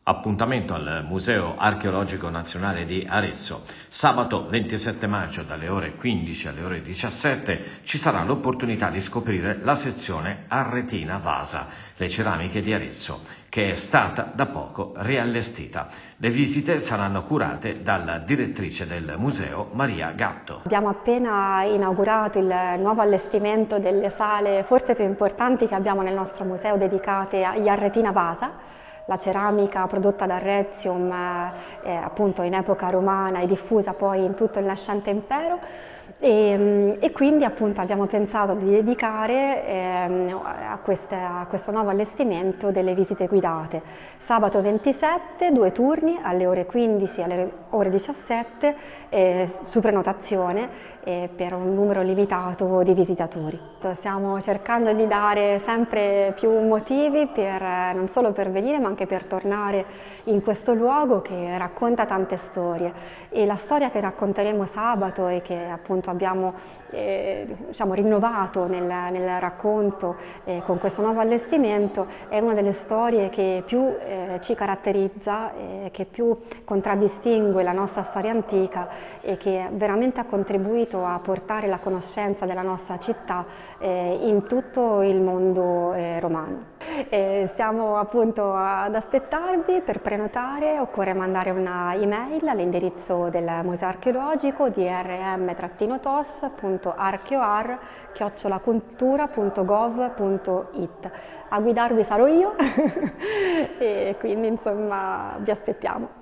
Appuntamento al Museo Archeologico Nazionale di Arezzo. Sabato 27 maggio dalle ore 15 alle ore 17 ci sarà l'opportunità di scoprire la sezione Arretina Vasa, le ceramiche di Arezzo, che è stata da poco riallestita. Le visite saranno curate dalla direttrice del museo Maria Gatto. Abbiamo appena inaugurato il nuovo allestimento delle sale forse più importanti che abbiamo nel nostro museo, dedicate agli Arretina Vasa. La ceramica prodotta da Arrezium appunto in epoca romana e diffusa poi in tutto il nascente impero e quindi appunto abbiamo pensato di dedicare a questo nuovo allestimento delle visite guidate. Sabato 27, 2 turni alle ore 15 e alle ore 17 su prenotazione per un numero limitato di visitatori. Stiamo cercando di dare sempre più motivi non solo per venire ma anche per tornare in questo luogo che racconta tante storie, e la storia che racconteremo sabato e che appunto abbiamo diciamo, rinnovato nel racconto con questo nuovo allestimento è una delle storie che più ci caratterizza, che più contraddistingue la nostra storia antica e che veramente ha contribuito a portare la conoscenza della nostra città in tutto il mondo romano. Siamo appunto ad aspettarvi. Per prenotare occorre mandare una email all'indirizzo del Museo Archeologico drm-tos@archeoar@cultura.gov.it. A guidarvi sarò io e quindi insomma vi aspettiamo.